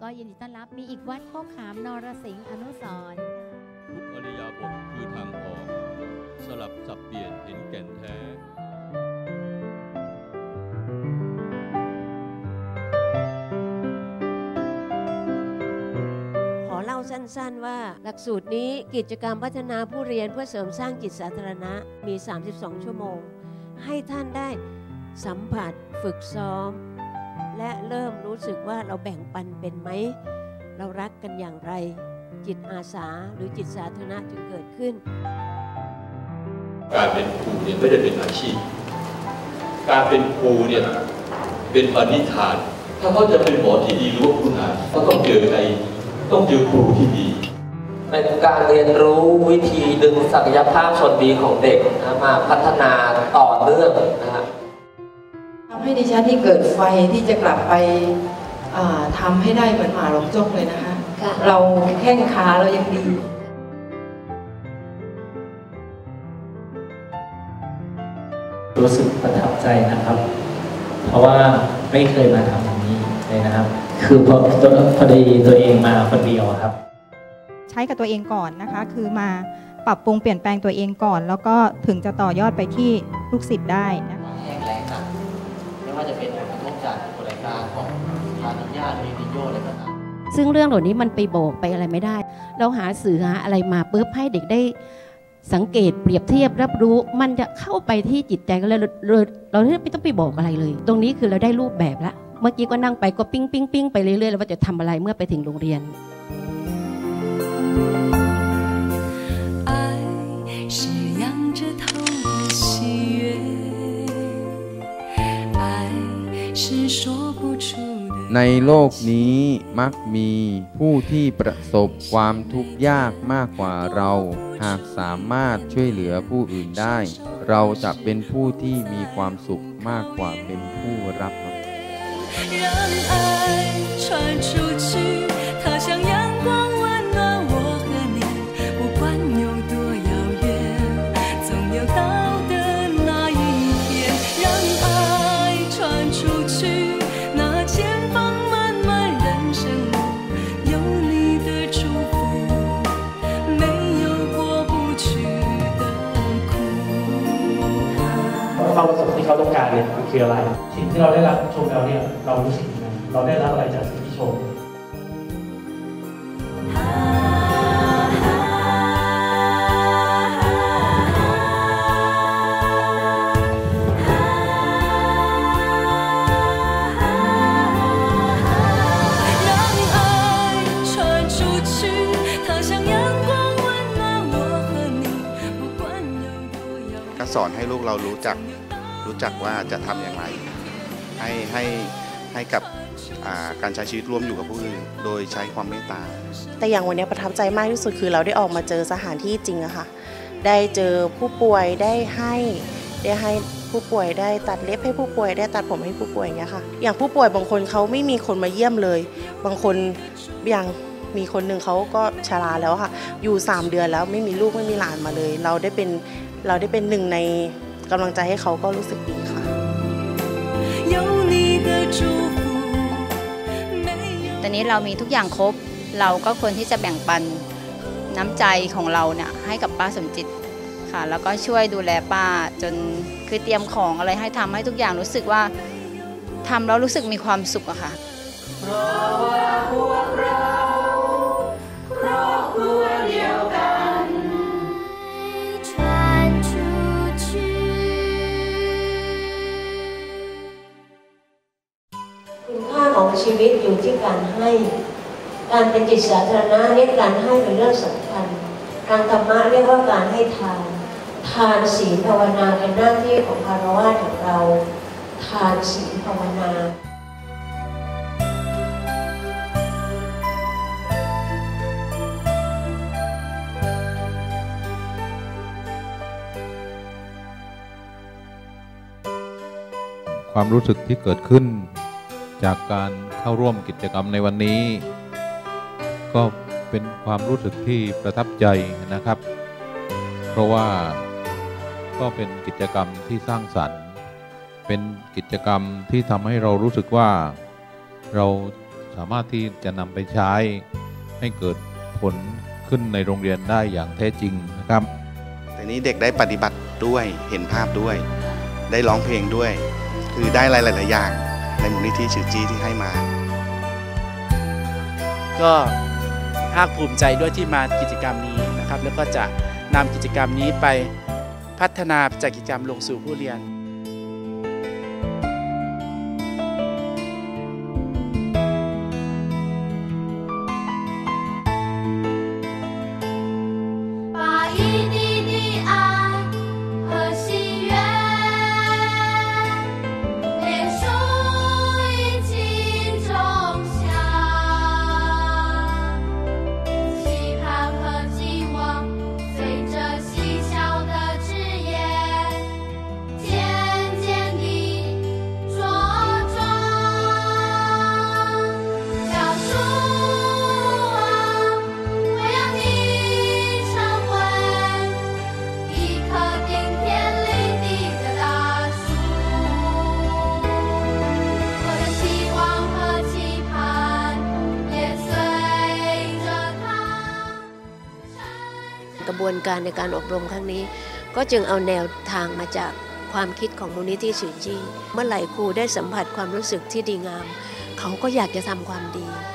ก็ยินดีต้อนรับมีอีกวัดโคกขามนรสิงห์อนุสรณ์ทุกอริยบทคือทางออกสลับสับเปลี่ยนเห็นแก่นแท้ขอเล่าสั้นๆว่าหลักสูตรนี้กิจกรรมพัฒนาผู้เรียนเพื่อเสริมสร้างจิตสาธารณะมี 32 ชั่วโมงให้ท่านได้สัมผัสฝึกซ้อมและเริ่มรู้สึกว่าเราแบ่งปันเป็นไหมเรารักกันอย่างไรจิตอาสาหรือจิตสาธารณะจึงเกิดขึ้นการเป็นครูเนี่ยไม่ได้เป็นอาชีพการเป็นครูเนี่ยเป็นปณิธานถ้าเขาจะเป็นหมอที่ดีหรือว่าคุณอาเขาต้องเจอครูที่ดีเป็นการเรียนรู้วิธีดึงศักยภาพส่วนดีของเด็กมาพัฒนาต่อเนื่องนะครับทำให้ดิฉันที่เกิดไฟที่จะกลับไปทำให้ได้เหมือนหมาหลงจกเลยนะคะเราแข้งขาเรายังดีรู้สึกประทับใจนะครับเพราะว่าไม่เคยมาทำอย่างนี้เลยนะครับคือพอดีตัวเองมาคนเดียวครับใช้กับตัวเองก่อนนะคะคือมาปรับปรุงเปลี่ยนแปลงตัวเองก่อนแล้วก็ถึงจะต่อยอดไปที่ลูกศิษย์ได้นะคะแห้งแล้งนะไม่ว่าจะเป็นผลกระทบจากบริการของทางญาตินิโยอะไรก็ตามซึ่งเรื่องเหล่านี้มันไปบอกไปอะไรไม่ได้เราหาสื่อหาอะไรมาปุ๊บให้เด็กได้สังเกตเปรียบเทียบรับรู้มันจะเข้าไปที่จิตใจกันเลยเราไม่ต้องไปบอกอะไรเลยตรงนี้คือเราได้รูปแบบละเมื่อกี้ก็นั่งไปก็ปิ้งไปเรื่อยๆแล้วว่าจะทำอะไรเมื่อไปถึงโรงเรียนในโลกนี้มักมีผู้ที่ประสบความทุกข์ยากมากกว่าเราหากสามารถช่วยเหลือผู้อื่นได้เราจะเป็นผู้ที่มีความสุขมากกว่าเป็นผู้รับความประสงค์ที่เขาต้องการเนี่ยมันคืออะไรสิ่งที่เราได้รับชมแล้วเนี่ยเรารู้สึกยังไงเราได้รับอะไรจากสิ่งที่ชมก็สอนให้ลูกเรารู้จักว่าจะทำอย่างไรให้กับการใช้ชีวิตร่วมอยู่กับผู้อื่นโดยใช้ความเมตตาแต่อย่างวันนี้ประทับใจมากที่สุดคือเราได้ออกมาเจอสถานที่จริงอะค่ะได้เจอผู้ป่วยได้ให้ผู้ป่วยได้ตัดเล็บให้ผู้ป่วยได้ตัดผมให้ผู้ป่วยอย่างเงี้ยค่ะอย่างผู้ป่วยบางคนเขาไม่มีคนมาเยี่ยมเลยบางคนอย่างมีคนหนึ่งเขาก็ชราแล้วค่ะอยู่3 เดือนแล้วไม่มีลูกไม่มีหลานมาเลยเราได้เป็นหนึ่งในกำลังใจให้เขาก็รู้สึกดีค่ะตอนนี้เรามีทุกอย่างครบเราก็ควรที่จะแบ่งปันน้ำใจของเราเนี่ยให้กับป้าสมจิตค่ะแล้วก็ช่วยดูแลป้าจนคือเตรียมของอะไรให้ทำให้ทุกอย่างรู้สึกว่าทำแล้วรู้สึกมีความสุขอะค่ะเพราะว่าพวกเราครอบครัวเดียวกันคุณค่าของชีวิตอยู่ที่การให้การเป็นจิตสาธารณะเรียกการให้เป็นเรื่องสำคัญทางธรรมะเรียกว่าการให้ทานศีลภาวนาเป็นหน้าที่ของคฤหัสถ์ของเราทานศีลภาวนาความรู้สึกที่เกิดขึ้นจากการเข้าร่วมกิจกรรมในวันนี้ก็เป็นความรู้สึกที่ประทับใจนะครับเพราะว่าก็เป็นกิจกรรมที่สร้างสรรค์เป็นกิจกรรมที่ทำให้เรารู้สึกว่าเราสามารถที่จะนำไปใช้ให้เกิดผลขึ้นในโรงเรียนได้อย่างแท้จริงนะครับแต่นี้เด็กได้ปฏิบัติด้วยเห็นภาพด้วยได้ร้องเพลงด้วยคือได้หลายๆอย่างในมูลนิธิชื่อจี้ที่ให้มาก็ภาคภูมิใจด้วยที่มากิจกรรมนี้นะครับแล้วก็จะนำกิจกรรมนี้ไปพัฒนาจากกิจกรรมลงสู่ผู้เรียนกระบวนการในการอบรมครั้งนี้ก็จึงเอาแนวทางมาจากความคิดของมูลนิธิฉือจี้เมื่อไหร่ครูได้สัมผัสความรู้สึกที่ดีงามเขาก็อยากจะทำความดี